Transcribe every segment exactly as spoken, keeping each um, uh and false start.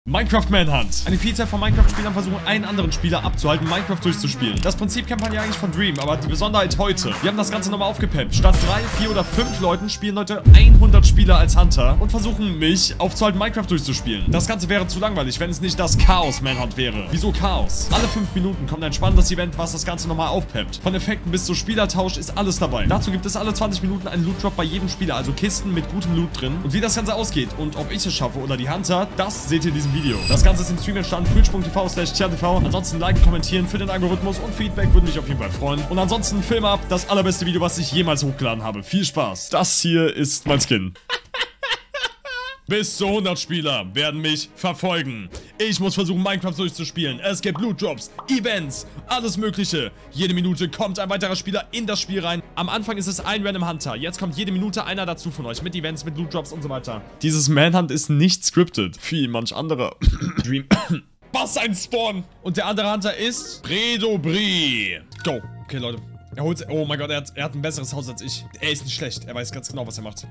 Minecraft Manhunt. Eine Vielzahl von Minecraft-Spielern versuchen, einen anderen Spieler abzuhalten, Minecraft durchzuspielen. Das Prinzip kennt man ja eigentlich von Dream, aber die Besonderheit heute, wir haben das Ganze nochmal aufgepeppt. Statt drei, vier oder fünf Leuten spielen heute hundert Spieler als Hunter und versuchen mich aufzuhalten, Minecraft durchzuspielen. Das Ganze wäre zu langweilig, wenn es nicht das Chaos Manhunt wäre. Wieso Chaos? Alle fünf Minuten kommt ein spannendes Event, was das Ganze nochmal aufpeppt. Von Effekten bis zu Spielertausch ist alles dabei. Dazu gibt es alle zwanzig Minuten einen Loot Drop bei jedem Spieler, also Kisten mit gutem Loot drin. Und wie das Ganze ausgeht und ob ich es schaffe oder die Hunter, das seht ihr in diesem Video. Das Ganze ist im Stream entstanden, twitch punkt t v slash t v. Ansonsten liken, kommentieren für den Algorithmus und Feedback würde mich auf jeden Fall freuen. Und ansonsten Film ab, das allerbeste Video, was ich jemals hochgeladen habe. Viel Spaß. Das hier ist mein Skin. Bis zu hundert Spieler werden mich verfolgen. Ich muss versuchen, Minecraft durchzuspielen. Es gibt Loot Drops, Events, alles mögliche. Jede Minute kommt ein weiterer Spieler in das Spiel rein. Am Anfang ist es ein Random Hunter. Jetzt kommt jede Minute einer dazu von euch. Mit Events, mit Loot Drops und so weiter. Dieses Manhunt ist nicht scripted. Wie manch anderer Dream. Was ein Spawn! Und der andere Hunter ist Redobri. Go. Okay, Leute. Er holt. Oh mein Gott, er hat, er hat ein besseres Haus als ich. Er ist nicht schlecht. Er weiß ganz genau, was er macht.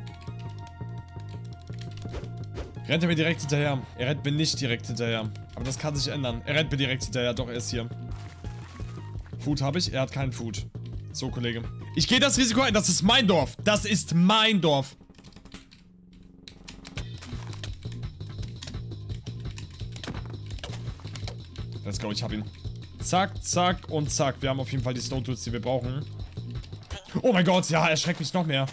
Rennt er mir direkt hinterher? Er rennt mir nicht direkt hinterher. Aber das kann sich ändern. Er rennt mir direkt hinterher. Doch, er ist hier. Food habe ich. Er hat keinen Food. So, Kollege. Ich gehe das Risiko ein. Das ist mein Dorf. Das ist mein Dorf. Let's go. Ich hab ihn. Zack, zack und zack. Wir haben auf jeden Fall die Stone Tools, die wir brauchen. Oh mein Gott. Ja, er schreckt mich noch mehr.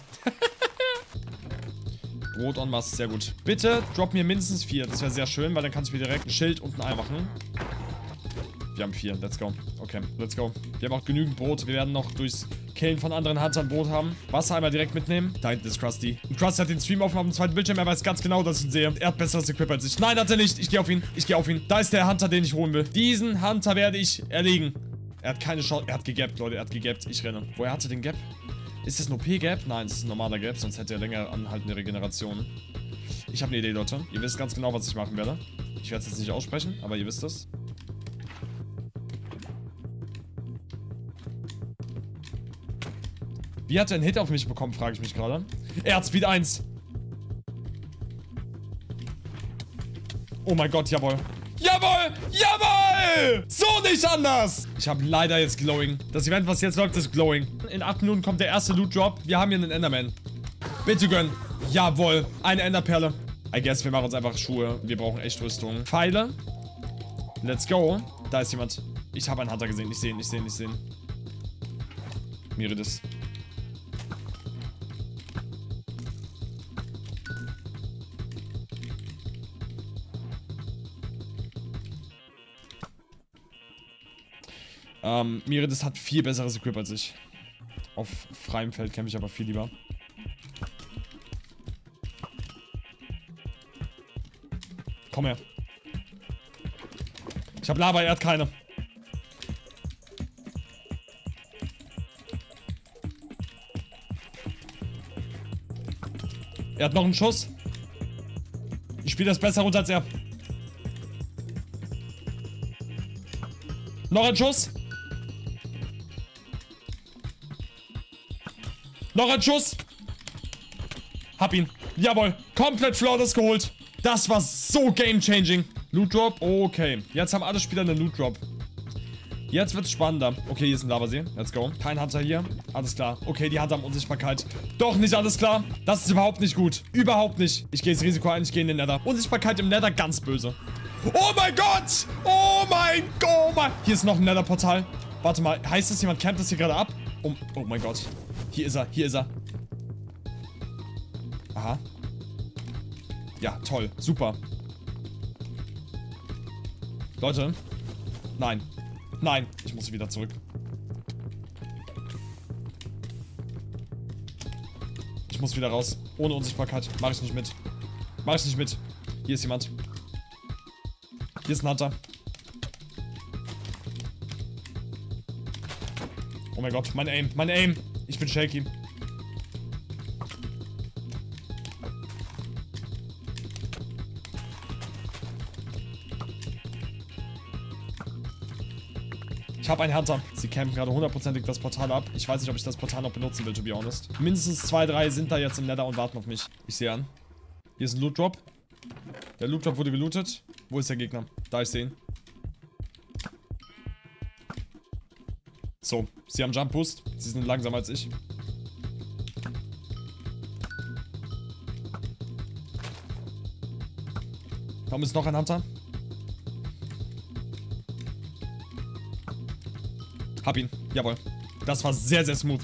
Rot en masse, sehr gut. Bitte drop mir mindestens vier. Das wäre sehr schön, weil dann kann ich mir direkt ein Schild und ein Ei machen. Wir haben vier. Let's go. Okay, let's go. Wir haben auch genügend Brot. Wir werden noch durchs Killen von anderen Huntern Brot haben. Wasser einmal direkt mitnehmen. Da hinten ist Krusty. Und Krusty hat den Stream offen auf dem zweiten Bildschirm. Er weiß ganz genau, dass ich ihn sehe. Er hat besseres Equip als ich. Nein, hat er nicht. Ich gehe auf ihn. Ich gehe auf ihn. Da ist der Hunter, den ich holen will. Diesen Hunter werde ich erlegen. Er hat keine Chance. Er hat gegappt, Leute. Er hat gegappt. Ich renne. Woher hatte den Gap? Ist das ein O P-Gap? Nein, es ist ein normaler Gap, sonst hätte er länger anhaltende Regeneration. Ich habe eine Idee, Leute. Ihr wisst ganz genau, was ich machen werde. Ich werde es jetzt nicht aussprechen, aber ihr wisst es. Wie hat er einen Hit auf mich bekommen, frage ich mich gerade. Er hat Speed eins. Oh mein Gott, jawohl. Jawohl! Jawohl! So nicht anders! Ich habe leider jetzt Glowing. Das Event, was jetzt läuft, ist Glowing. In acht Minuten kommt der erste Loot Drop. Wir haben hier einen Enderman. Bitte gönnen. Jawohl. Eine Enderperle. I guess, wir machen uns einfach Schuhe. Wir brauchen echt Rüstung. Pfeile. Let's go. Da ist jemand. Ich habe einen Hunter gesehen. Ich sehe ihn, ich sehe ihn, ich sehe ihn. Miridis. Ähm, Miridis hat viel besseres Equip als ich. Auf freiem Feld kämpfe ich aber viel lieber. Komm her. Ich habe Lava, er hat keine. Er hat noch einen Schuss. Ich spiele das besser runter als er. Noch ein Schuss. Noch ein Schuss. Hab ihn. Jawohl. Komplett flawless geholt. Das war so game-changing. Loot Drop. Okay. Jetzt haben alle Spieler einen Loot Drop. Jetzt wird's spannender. Okay, hier ist ein Lavasee. Let's go. Kein Hunter hier. Alles klar. Okay, die Hunter haben Unsichtbarkeit. Doch nicht alles klar. Das ist überhaupt nicht gut. Überhaupt nicht. Ich gehe das Risiko ein. Ich gehe in den Nether. Unsichtbarkeit im Nether ganz böse. Oh mein Gott. Oh mein Gott. Oh mein. Hier ist noch ein Nether-Portal. Warte mal. Heißt das, jemand campt das hier gerade ab? Oh, oh mein Gott. Hier ist er, hier ist er. Aha. Ja, toll. Super. Leute. Nein. Nein. Ich muss wieder zurück. Ich muss wieder raus. Ohne Unsichtbarkeit. Mach ich nicht mit. Mach ich nicht mit. Hier ist jemand. Hier ist ein Hunter. Oh mein Gott. Mein Aim. Mein Aim. Ich bin shaky. Ich habe einen Hunter. Sie campen gerade hundertprozentig das Portal ab. Ich weiß nicht, ob ich das Portal noch benutzen will, to be honest. Mindestens zwei, drei sind da jetzt im Nether und warten auf mich. Ich sehe an. Hier ist ein Loot Drop. Der Loot Drop wurde gelootet. Wo ist der Gegner? Da, ich sehe ihn. So, sie haben Jump Boost. Sie sind langsamer als ich. Warum ist noch ein Hunter? Hab ihn. Jawohl. Das war sehr, sehr smooth.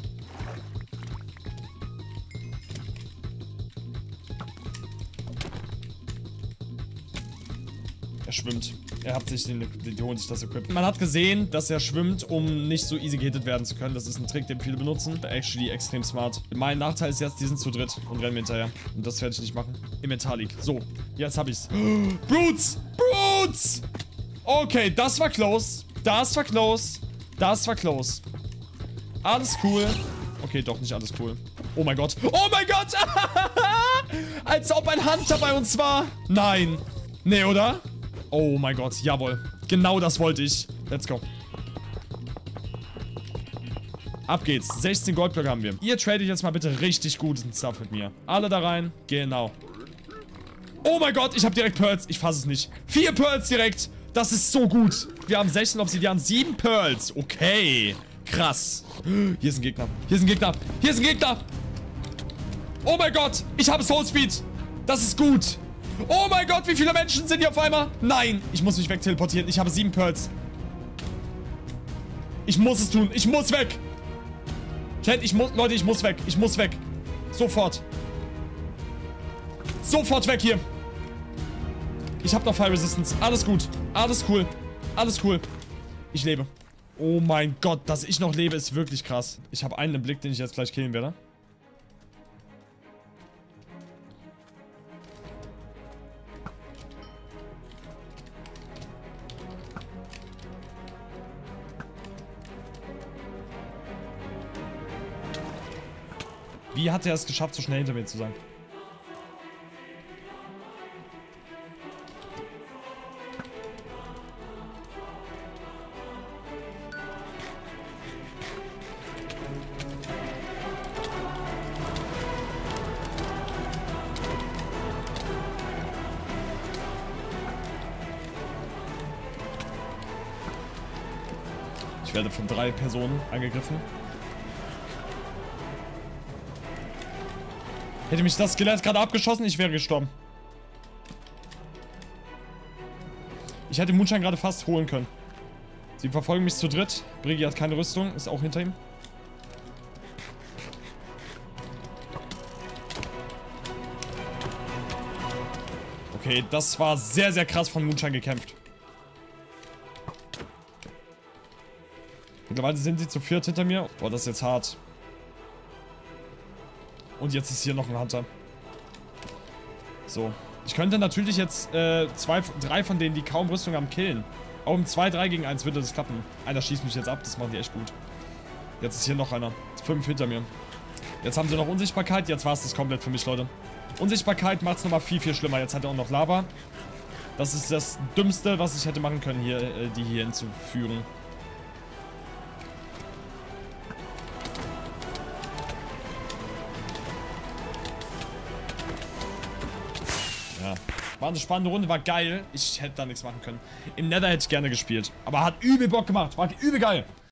Er schwimmt. Er hat sich den, die holen sich das Equipment. Man hat gesehen, dass er schwimmt, um nicht so easy gehittet werden zu können. Das ist ein Trick, den viele benutzen. Actually extrem smart. Mein Nachteil ist jetzt, die sind zu dritt und rennen mir hinterher. Und das werde ich nicht machen. Inventar League. So, jetzt hab ich's. Brutes! Brutes! Okay, das war close. Das war close. Das war close. Alles cool. Okay, doch nicht alles cool. Oh mein Gott. Oh mein Gott! Als ob ein Hunter bei uns war. Nein. Nee, oder? Oh mein Gott, jawohl. Genau das wollte ich. Let's go. Ab geht's. sechzehn Goldblöcke haben wir. Ihr tradet jetzt mal bitte richtig guten Stuff mit mir. Alle da rein. Genau. Oh mein Gott, ich habe direkt Pearls. Ich fasse es nicht. Vier Pearls direkt. Das ist so gut. Wir haben sechzehn Obsidian, sieben Pearls. Okay. Krass. Hier ist ein Gegner. Hier ist ein Gegner. Hier ist ein Gegner. Oh mein Gott. Ich habe Soul Speed. Das ist gut. Oh mein Gott, wie viele Menschen sind hier auf einmal? Nein, ich muss mich wegteleportieren. Ich habe sieben Pearls. Ich muss es tun. Ich muss weg. Chat, ich muss... Leute, ich muss weg. Ich muss weg. Sofort. Sofort weg hier. Ich habe noch Fire Resistance. Alles gut. Alles cool. Alles cool. Ich lebe. Oh mein Gott, dass ich noch lebe, ist wirklich krass. Ich habe einen im Blick, den ich jetzt gleich killen werde. Wie hat er es geschafft, so schnell hinter mir zu sein? Ich werde von drei Personen angegriffen. Hätte mich das Skelett gerade abgeschossen, ich wäre gestorben. Ich hätte Moonshine gerade fast holen können. Sie verfolgen mich zu dritt. Brigi hat keine Rüstung, ist auch hinter ihm. Okay, das war sehr, sehr krass von Moonshine gekämpft. Mittlerweile sind sie zu viert hinter mir. Boah, das ist jetzt hart. Und jetzt ist hier noch ein Hunter. So. Ich könnte natürlich jetzt äh, zwei, drei von denen, die kaum Rüstung haben, killen. Auch im zwei drei gegen eins würde das klappen. Einer schießt mich jetzt ab, das machen die echt gut. Jetzt ist hier noch einer. Fünf hinter mir. Jetzt haben sie noch Unsichtbarkeit. Jetzt war es das komplett für mich, Leute. Unsichtbarkeit macht es nochmal viel, viel schlimmer. Jetzt hat er auch noch Lava. Das ist das Dümmste, was ich hätte machen können, hier, äh, die hier hinzufügen. Ja. War eine spannende Runde, war geil. Ich hätte da nichts machen können. Im Nether hätte ich gerne gespielt. Aber hat übel Bock gemacht. War übel geil.